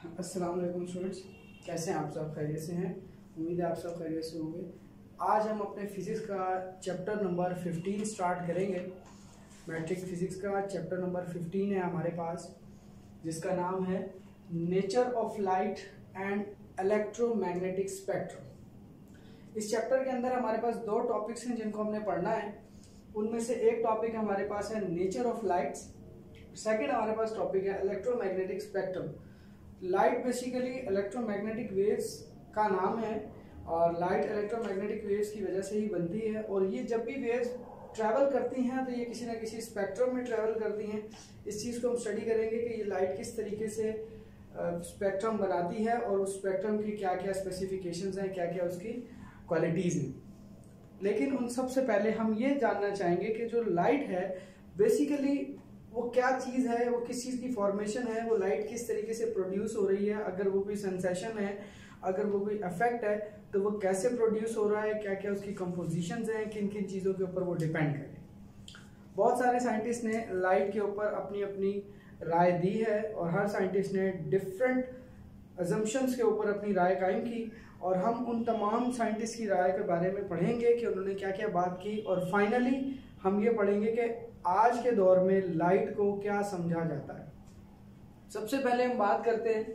अस्सलाम वालेकुम स्टूडेंट्स, कैसे हैं आप सब? खैरियत से हैं? उम्मीद है आप सब खैरियत से होंगे। आज हम अपने फिज़िक्स का चैप्टर नंबर 15 स्टार्ट करेंगे। मैट्रिक फिज़िक्स का चैप्टर नंबर 15 है हमारे पास, जिसका नाम है nature of light and electromagnetic spectrum. इस चैप्टर के अंदर हमारे पास दो टॉपिक्स हैं जिनको हमने पढ़ना है। उनमें से एक टॉपिक हमारे पास है नेचर ऑफ लाइट्स, सेकेंड हमारे पास टॉपिक है electromagnetic spectrum. Light basically electromagnetic waves का नाम है और लाइट इलेक्ट्रोमैग्नेटिक वेव्स की वजह से ही बनती है। और ये जब भी वेव्स ट्रैवल करती हैं तो ये किसी ना किसी स्पेक्ट्रम में ट्रैवल करती हैं। इस चीज़ को हम स्टडी करेंगे कि ये लाइट किस तरीके से स्पेक्ट्रम बनाती है और उस स्पेक्ट्रम की क्या क्या स्पेसिफिकेशंस हैं, क्या क्या उसकी क्वालिटीज़ हैं। लेकिन उन सबसे पहले हम ये जानना चाहेंगे कि जो लाइट है बेसिकली वो क्या चीज़ है, वो किस चीज़ की फॉर्मेशन है, वो लाइट किस तरीके से प्रोड्यूस हो रही है, अगर वो कोई सेंसेशन है, अगर वो कोई इफेक्ट है तो वो कैसे प्रोड्यूस हो रहा है, क्या क्या उसकी कंपोजिशंस हैं, किन किन चीज़ों के ऊपर वो डिपेंड करे। बहुत सारे साइंटिस्ट ने लाइट के ऊपर अपनी अपनी राय दी है और हर साइंटिस्ट ने डिफरेंट अजम्पशंस के ऊपर अपनी राय कायम की और हम उन तमाम साइंटिस्ट की राय के बारे में पढ़ेंगे कि उन्होंने क्या क्या बात की और फाइनली हम ये पढ़ेंगे कि आज के दौर में लाइट को क्या समझा जाता है। सबसे पहले हम बात करते हैं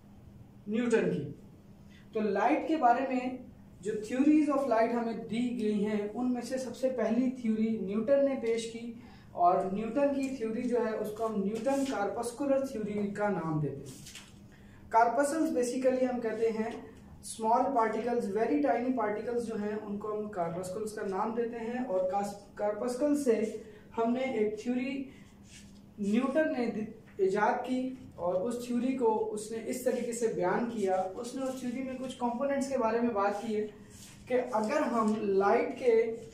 न्यूटन की। तो लाइट के बारे में जो थ्योरीज ऑफ लाइट हमें दी गई हैं उनमें से सबसे पहली थ्योरी न्यूटन ने पेश की और न्यूटन की थ्योरी जो है उसको हम न्यूटन कार्पस्कुलर थ्योरी का नाम देते हैं। कार्पसल्स बेसिकली हम कहते हैं small particles, very tiny particles जो हैं उनको हम कार्पस्कुल्स का नाम देते हैं। और कार्पस्कुल से हमने एक थ्योरी न्यूटन ने इजाद की और उस थ्योरी को उसने इस तरीके से बयान किया। उसने उस थ्योरी में कुछ कंपोनेंट्स के बारे में बात की है कि अगर हम लाइट के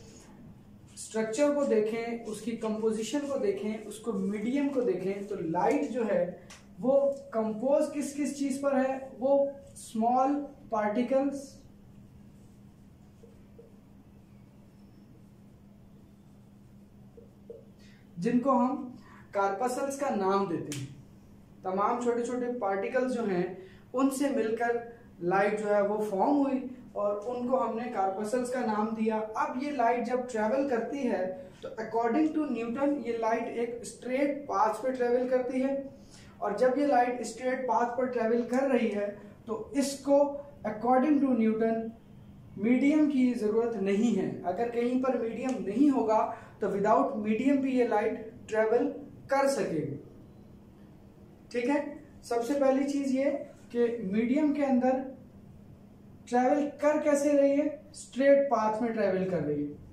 स्ट्रक्चर को देखें, उसकी कंपोजिशन को देखें, उसको मीडियम को देखें तो लाइट जो है वो कंपोज किस किस चीज पर है, वो स्मॉल पार्टिकल्स जिनको हम कार्पसल्स का नाम देते हैं। तमाम छोटे छोटे पार्टिकल्स जो हैं उनसे मिलकर लाइट जो है वो फॉर्म हुई और उनको हमने कार्पसल्स का नाम दिया। अब ये लाइट जब ट्रेवल करती है तो अकॉर्डिंग टू न्यूटन ये लाइट एक स्ट्रेट पाथ पे ट्रेवल करती है और जब ये लाइट स्ट्रेट पाथ पर ट्रेवल कर रही है तो इसको अकॉर्डिंग टू न्यूटन मीडियम की ज़रूरत नहीं है। अगर कहीं पर मीडियम नहीं होगा तो विदाउट मीडियम भी ये लाइट ट्रेवल कर सकेगी। ठीक है, सबसे पहली चीज़ ये कि मीडियम के अंदर ट्रेवल कर कैसे रही है, स्ट्रेट पाथ में ट्रेवल कर रही है।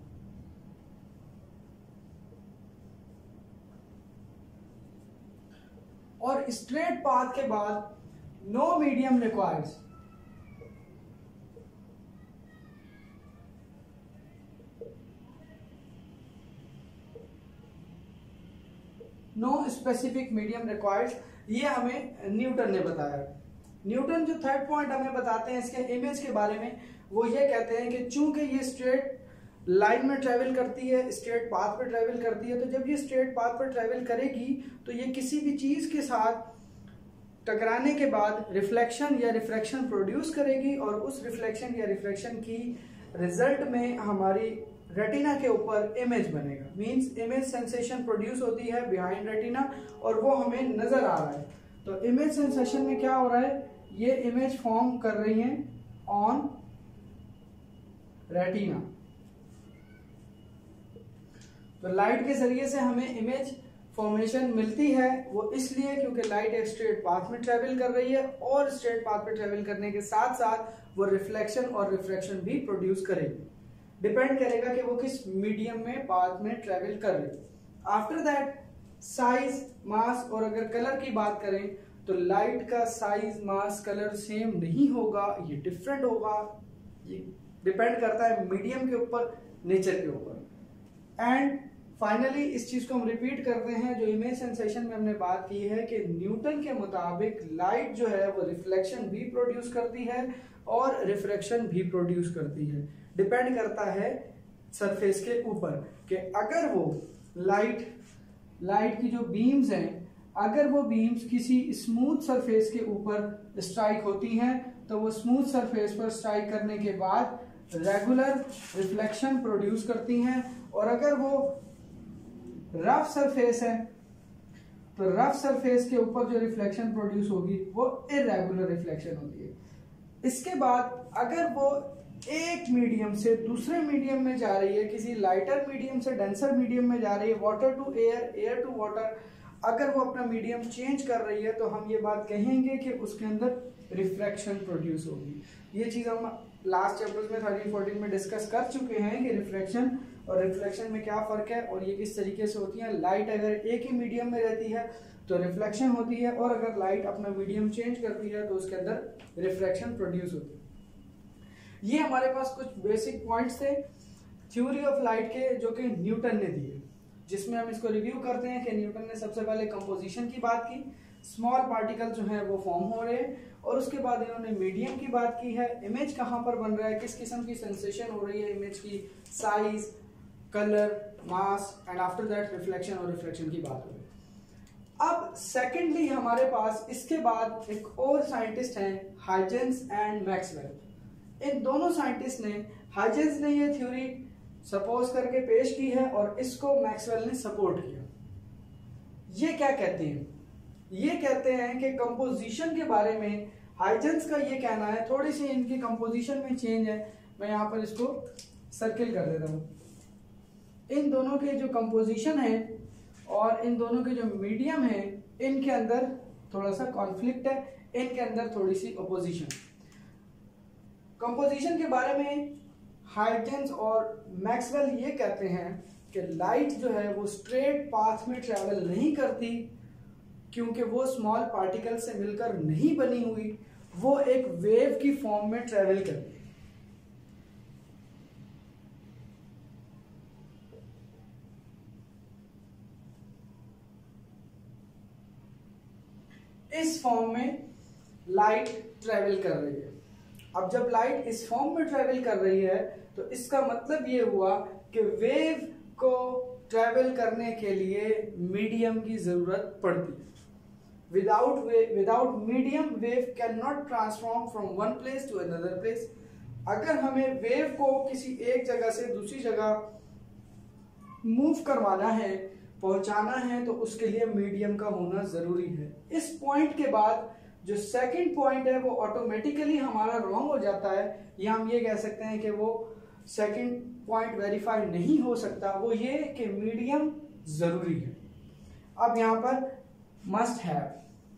और स्ट्रेट पाथ के बाद no medium requires. No specific medium requires, ये हमें न्यूटन ने बताया। न्यूटन जो थर्ड पॉइंट हमें बताते हैं इसके इमेज के बारे में, वो ये कहते हैं कि चूंकि ये स्ट्रेट लाइन में ट्रेवल करती है, स्ट्रेट पाथ पर ट्रेवल करती है, तो जब ये स्ट्रेट पाथ पर ट्रेवल करेगी तो ये किसी भी चीज के साथ टकराने के बाद रिफ्लेक्शन या रिफ्रैक्शन प्रोड्यूस करेगी और उस रिफ्लेक्शन या रिफ्रैक्शन की रिजल्ट में हमारी रेटिना के ऊपर इमेज बनेगा। मींस इमेज सेंसेशन प्रोड्यूस होती है बिहाइंड रेटिना और वो हमें नजर आ रहा है। तो इमेज सेंसेशन में क्या हो रहा है, ये इमेज फॉर्म कर रही है ऑन रेटिना। तो लाइट के जरिए से हमें इमेज फॉर्मेशन मिलती है, वो इसलिए क्योंकि लाइट एक स्ट्रेट पाथ में ट्रेवल कर रही है और स्ट्रेट पाथ पे ट्रेवल करने के साथ साथ वो रिफ्लेक्शन और रिफ्रैक्शन भी प्रोड्यूस करेगी। डिपेंड करेगा कि वो किस मीडियम में पाथ में ट्रेवल कर रही है। आफ्टर दैट साइज, मास और अगर कलर की बात करें तो लाइट का साइज, मास, कलर सेम नहीं होगा, ये डिफरेंट होगा। ये डिपेंड करता है मीडियम के ऊपर, नेचर के ऊपर। एंड फाइनली इस चीज को हम रिपीट करते हैं जो इमेज सेंसेशन में हमने बात की है कि न्यूटन के मुताबिक लाइट जो है वो रिफ्लेक्शन भी प्रोड्यूस करती है और रिफ्रैक्शन भी प्रोड्यूस करती है। डिपेंड करता है सरफेस के ऊपर कि अगर वो लाइट की जो बीम्स हैं अगर वो बीम्स किसी स्मूथ सरफेस के ऊपर स्ट्राइक होती हैं तो वो स्मूथ सरफेस पर स्ट्राइक करने के बाद रेगुलर रिफ्लेक्शन प्रोड्यूस करती हैं, और अगर वो रफ सरफेस है तो रफ सरफेस के ऊपर जो रिफ्लेक्शन प्रोड्यूस होगी वो इरेगुलर रिफ्लेक्शन होती है। इसके बाद अगर वो एक मीडियम से दूसरे मीडियम में जा रही है, किसी लाइटर मीडियम से डेंसर मीडियम में जा रही है, water to air, air to water, अगर वो अपना मीडियम चेंज कर रही है तो हम ये बात कहेंगे कि उसके अंदर रिफ्लेक्शन प्रोड्यूस होगी। ये चीज़ हम लास्ट चैप्टर्स में 13-14 में डिस्कस कर चुके हैं कि रिफ्लेक्शन और रिफ्लेक्शन में क्या फ़र्क है और ये किस तरीके से होती है। लाइट अगर एक ही मीडियम में रहती है तो रिफ्लेक्शन होती है, और अगर लाइट अपना मीडियम चेंज करती है तो उसके अंदर रिफ्लेक्शन प्रोड्यूस होती है। ये हमारे पास कुछ बेसिक पॉइंट्स थे थ्योरी ऑफ लाइट के जो कि न्यूटन ने दिए, जिसमें हम इसको रिव्यू करते हैं कि न्यूटन ने सबसे पहले कंपोजिशन की बात की, स्मॉल पार्टिकल जो है वो फॉर्म हो रहे हैं, और उसके बाद इन्होंने मीडियम की बात की है, इमेज कहाँ पर बन रहा है, किस किस्म की सेंसेशन हो रही है इमेज की, size, colour, mass, and after that reflection और रिफ्लेक्शन की बात हो रही है। अब सेकेंडली हमारे पास इसके बाद एक और साइंटिस्ट हैं हाइजेंस एंड मैक्सवेल। इन दोनों साइंटिस्ट ने, हाइजेंस ने ये थ्योरी सपोज करके पेश की है और इसको मैक्सवेल ने सपोर्ट किया। ये क्या कहते हैं? ये कहते हैं कि कंपोजिशन के बारे में हाइजेंस का ये कहना है, थोड़ी सी इनकी कंपोजिशन में चेंज है, मैं यहाँ पर इसको सर्किल कर देता हूँ। इन दोनों के जो कंपोजिशन है और इन दोनों के जो मीडियम है, इनके अंदर थोड़ा सा कॉन्फ्लिक्ट है, इनके अंदर थोड़ी सी अपोजिशन। कंपोजिशन के बारे में हाइजेंस और मैक्सवेल ये कहते हैं कि लाइट जो है वो स्ट्रेट पाथ में ट्रैवल नहीं करती, क्योंकि वो स्मॉल पार्टिकल से मिलकर नहीं बनी हुई, वो एक वेव की फॉर्म में ट्रैवल करती है। इस फॉर्म में लाइट ट्रैवल कर रही है। अब जब लाइट इस फॉर्म में ट्रैवल कर रही है तो इसका मतलब ये हुआ कि वेव को ट्रैवल करने के लिए मीडियम की जरूरत पड़ती है। Without medium wave can not transform from one place to another place. अगर हमें वेव को किसी एक जगह से दूसरी जगह मूव करवाना है, पहुंचाना है, तो उसके लिए मीडियम का होना जरूरी है। इस पॉइंट के बाद जो सेकंड पॉइंट है वो ऑटोमेटिकली हमारा रॉन्ग हो जाता है, या हम ये कह सकते हैं कि वो सेकंड पॉइंट वेरीफाई नहीं हो सकता। वो ये कि मीडियम जरूरी है। अब यहां पर मस्ट हैव।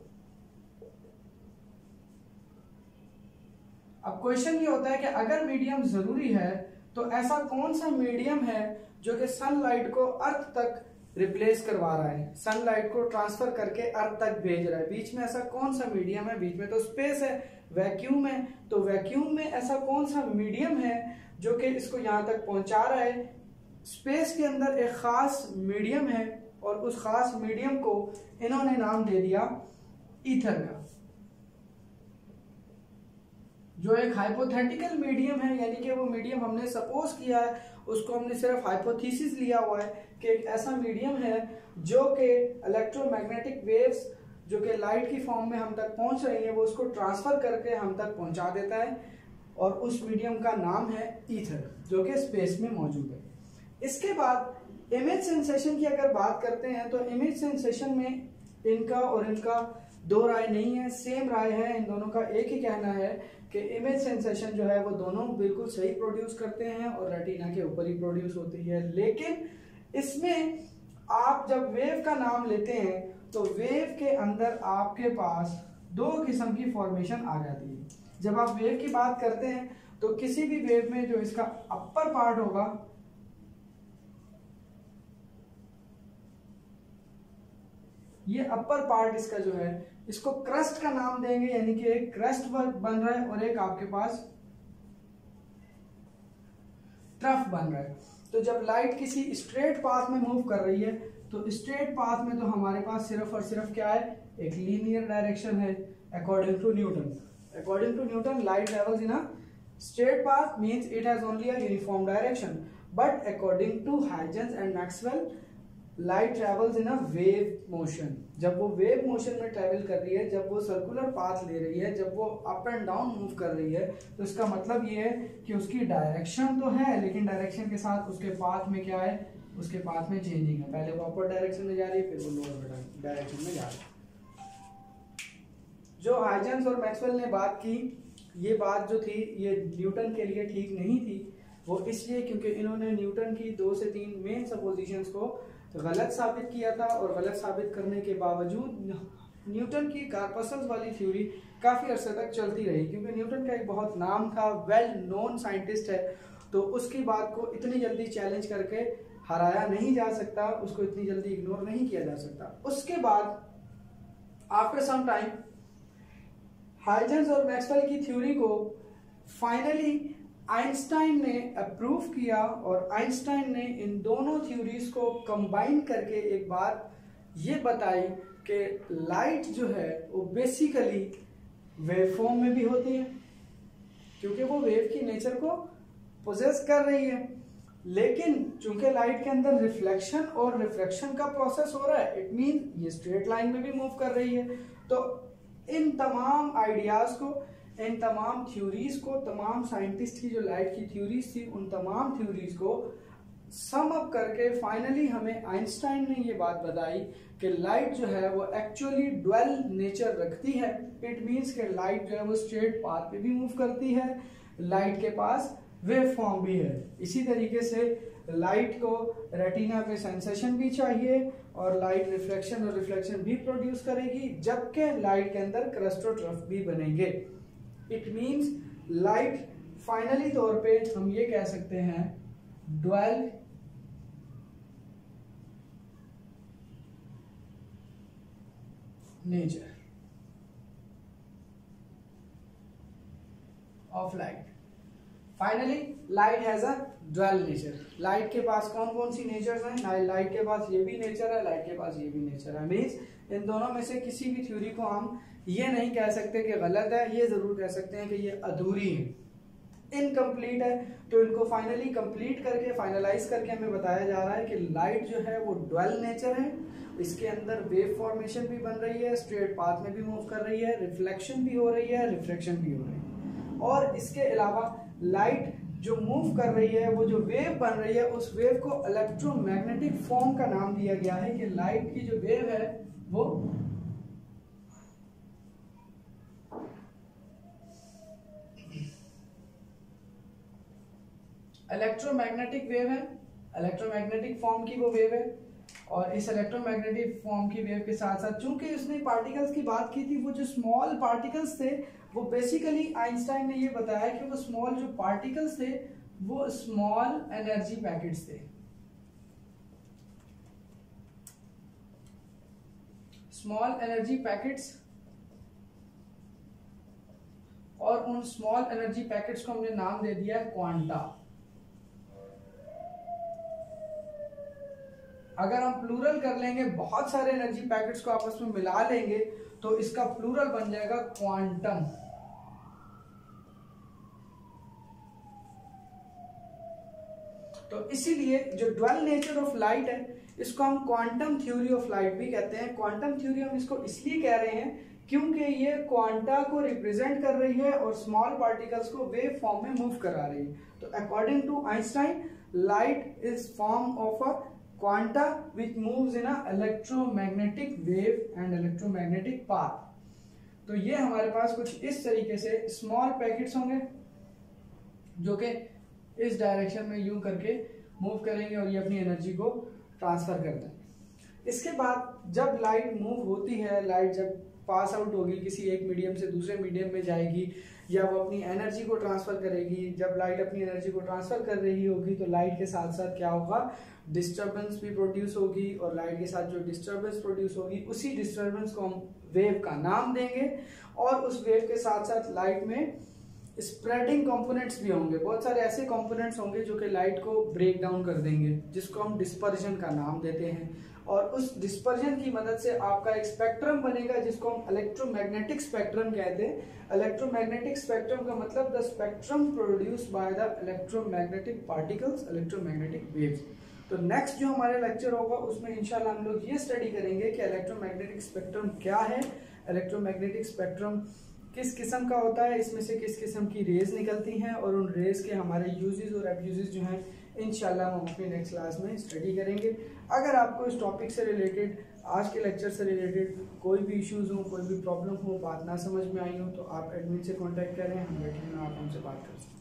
अब क्वेश्चन ये होता है कि अगर मीडियम जरूरी है तो ऐसा कौन सा मीडियम है जो कि सनलाइट को अर्थ तक रिप्लेस करवा रहा है, सनलाइट को ट्रांसफर करके अर्थ तक भेज रहा है। बीच में ऐसा कौन सा मीडियम है? बीच में तो स्पेस है, वैक्यूम है, तो वैक्यूम में ऐसा कौन सा मीडियम है जो कि इसको यहां तक पहुंचा रहा है? स्पेस के अंदर एक खास मीडियम है और उस खास मीडियम को इन्होंने नाम दे दिया ईथर का, जो एक हाइपोथेटिकल मीडियम है, यानी कि वो मीडियम हमने सपोज किया है, उसको हमने सिर्फ हाइपोथेसिस लिया हुआ है कि एक ऐसा मीडियम है जो कि इलेक्ट्रोमैग्नेटिक वेव्स जो कि लाइट की फॉर्म में हम तक पहुंच रही है वो उसको ट्रांसफर करके हम तक पहुंचा देता है, और उस मीडियम का नाम है ईथर, जो कि स्पेस में मौजूद है। इसके बाद इमेज सेंसेशन की अगर बात करते हैं तो इमेज सेंसेशन में इनका और इनका दो राय नहीं है, सेम राय है। इन दोनों का एक ही कहना है कि इमेज सेंसेशन जो है वो दोनों बिल्कुल सही प्रोड्यूस करते हैं और रेटिना के ऊपर ही प्रोड्यूस होती है। लेकिन इसमें आप जब वेव का नाम लेते हैं तो वेव के अंदर आपके पास दो किस्म की फॉर्मेशन आ जाती है। जब आप वेव की बात करते हैं तो किसी भी वेव में जो इसका अपर पार्ट होगा, ये अपर पार्ट इसका जो है इसको क्रस्ट का नाम देंगे, यानी कि एक क्रस्ट बन रहा है और एक आपके पास ट्रफ बन रहा है। तो जब लाइट किसी स्ट्रेट पाथ में मूव कर रही है तो स्ट्रेट पाथ में तो हमारे पास सिर्फ और सिर्फ क्या है? एक लीनियर डायरेक्शन है according to Newton. According to Newton, light travels in a straight path means it has only a uniform direction. But according to Huygens and Maxwell, light travels in a wave motion. जब वो wave motion में travel कर रही है, जब वो circular path ले रही है, जब वो अप एंड डाउन मूव कर रही है, तो इसका मतलब ये है कि उसकी डायरेक्शन तो है, लेकिन डायरेक्शन के साथ उसके पाथ में क्या है, उसके पाथ में चेंजिंग है। पहले वो अपर डायरेक्शन में जा रही है, फिर वो लोअर डायरेक्शन में जा रही है। जो हाइजेंस और मैक्सवेल ने बात की, ये बात जो थी ये न्यूटन के लिए ठीक नहीं थी। वो इसलिए क्योंकि इन्होंने न्यूटन की 2 से 3 मेन सपोजिशंस को गलत साबित किया था, और गलत साबित करने के बावजूद न्यूटन की कार्पसल्स वाली थ्योरी काफ़ी अरसे तक चलती रही, क्योंकि न्यूटन का एक बहुत नाम था, वेल नोन साइंटिस्ट है, तो उसकी बात को इतनी जल्दी चैलेंज करके हराया नहीं जा सकता, उसको इतनी जल्दी इग्नोर नहीं किया जा सकता। उसके बाद आफ्टर सम टाइम हाइजेंस और मैक्सवेल की थ्योरी को फाइनली आइंस्टाइन ने अप्रूव किया, और आइंस्टाइन ने इन दोनों थ्योरीज को कंबाइन करके एक बात ये बताई कि लाइट जो है वो बेसिकली वेव फॉर्म में भी होती है, क्योंकि वो वेव की नेचर को पोजेस कर रही है। लेकिन चूंकि लाइट के अंदर रिफ्लेक्शन और रिफ्रैक्शन का प्रोसेस हो रहा है, इट मीन ये स्ट्रेट लाइन में भी मूव कर रही है। तो इन तमाम आइडियाज को, इन तमाम थ्योरीज को, तमाम साइंटिस्ट की जो लाइट की थ्योरीज थी, उन तमाम थ्योरीज को सम अप करके फाइनली हमें आइंस्टाइन ने ये बात बताई कि लाइट जो है वो एक्चुअली ड्वेल नेचर रखती है। इट मीन्स कि लाइट जो है वो स्ट्रेट पाथ पे भी मूव करती है, लाइट के पास वेव फॉर्म भी है। इसी तरीके से लाइट को रेटिना पे सेंसेशन भी चाहिए, और लाइट रिफ्लेक्शन और रिफ्लेक्शन भी प्रोड्यूस करेगी, जबकि लाइट के अंदर क्रस्टोट्रफ भी बनेंगे। इट मीन्स लाइट फाइनली तौर पे हम ये कह सकते हैं dual nature of light. Finally light has a dual nature. Light के पास कौन कौन सी नेचर्स हैं? लाइट के पास ये भी नेचर है, लाइट के पास ये भी नेचर है। मीन्स इन दोनों में से किसी भी थ्योरी को हम ये नहीं कह सकते कि गलत है, ये जरूर कह सकते हैं कि ये अधूरी है, इनकम्प्लीट है। तो इनको फाइनली कंप्लीट करके, फाइनलाइज करके हमें बताया जा रहा है कि लाइट जो है वो ड्वेल नेचर है, इसके अंदर वेव फॉर्मेशन भी बन रही है, स्ट्रेट पाथ में भी मूव कर रही है, रिफ्लेक्शन भी हो रही है, रिफ्रैक्शन भी हो रही है, और इसके अलावा लाइट जो मूव कर रही है, वो जो वेव बन रही है, उस वेव को इलेक्ट्रोमैग्नेटिक फॉर्म का नाम दिया गया है कि लाइट की जो वेव है वो इलेक्ट्रोमैग्नेटिक वेव है, इलेक्ट्रोमैग्नेटिक फॉर्म की वो वेव है। और इस इलेक्ट्रोमैग्नेटिक फॉर्म की वेव के साथ साथ चूंकि उसने पार्टिकल्स की बात की थी, वो जो स्मॉल पार्टिकल्स थे वो बेसिकली आइंस्टाइन ने ये बताया कि वो स्मॉल जो पार्टिकल्स थे वो स्मॉल एनर्जी पैकेट्स थे। स्मॉल एनर्जी पैकेट्स, और उन स्मॉल एनर्जी पैकेट्स को हमने नाम दे दिया क्वांटा। अगर हम प्लूरल कर लेंगे, बहुत सारे एनर्जी पैकेट्स को आपस में मिला लेंगे, तो इसका प्लूरल बन जाएगा क्वांटम। तो इसीलिए जो ड्वेल नेचर ऑफ लाइट है, इसको हम क्वांटम थ्योरी ऑफ लाइट भी कहते हैं। क्वांटम थ्योरी हम इसको इसलिए कह रहे हैं क्योंकि ये क्वांटा को रिप्रेजेंट कर रही है और स्मॉल पार्टिकल्स को वेव फॉर्म में मूव करा रही है। तो according to Einstein, light is form of a quanta which moves in a electromagnetic wave and electromagnetic path. तो ये हमारे पास कुछ इस तरीके से स्मॉल पैकेट्स होंगे जो कि इस डायरेक्शन में यूं करके मूव करेंगे और ये अपनी एनर्जी को ट्रांसफर कर देंगे। इसके बाद जब लाइट मूव होती है, लाइट जब पास आउट होगी, किसी एक मीडियम से दूसरे मीडियम में जाएगी, या वो अपनी एनर्जी को ट्रांसफर करेगी। जब लाइट अपनी एनर्जी को ट्रांसफर कर रही होगी तो लाइट के साथ साथ क्या होगा, डिस्टर्बेंस भी प्रोड्यूस होगी, और लाइट के साथ जो डिस्टर्बेंस प्रोड्यूस होगी उसी डिस्टर्बेंस को हम वेव का नाम देंगे। और उस वेव के साथ साथ लाइट में स्प्रेडिंग कंपोनेंट्स भी होंगे, बहुत सारे ऐसे कंपोनेंट्स होंगे जो कि लाइट को ब्रेक डाउन कर देंगे, जिसको हम डिस्पर्जन का नाम देते हैं। और उस डिस्पर्जन की मदद से आपका एक स्पेक्ट्रम बनेगा जिसको हम इलेक्ट्रोमैग्नेटिक स्पेक्ट्रम कहते हैं। इलेक्ट्रोमैग्नेटिक स्पेक्ट्रम का मतलब the spectrum produced by the electromagnetic particles, electromagnetic waves. तो नेक्स्ट जो हमारे लेक्चर होगा उसमें इंशाल्लाह हम लोग ये स्टडी करेंगे कि इलेक्ट्रोमैग्नेटिक स्पेक्ट्रम क्या है, इलेक्ट्रोमैग्नेटिक स्पेक्ट्रम किस किस्म का होता है, इसमें से किस किस्म की रेज निकलती हैं और उन रेज के हमारे यूजेस और एब्यूजेस जो हैं इंशाल्लाह हम अपनी नेक्स्ट क्लास में स्टडी करेंगे। अगर आपको इस टॉपिक से रिलेटेड, आज के लेक्चर से रिलेटेड कोई भी इश्यूज़ हो, कोई भी प्रॉब्लम हो, बात ना समझ में आई हो, तो आप एडमिन से कांटेक्ट करें, हम बैठे हैं, आप हमसे बात कर सकते हैं।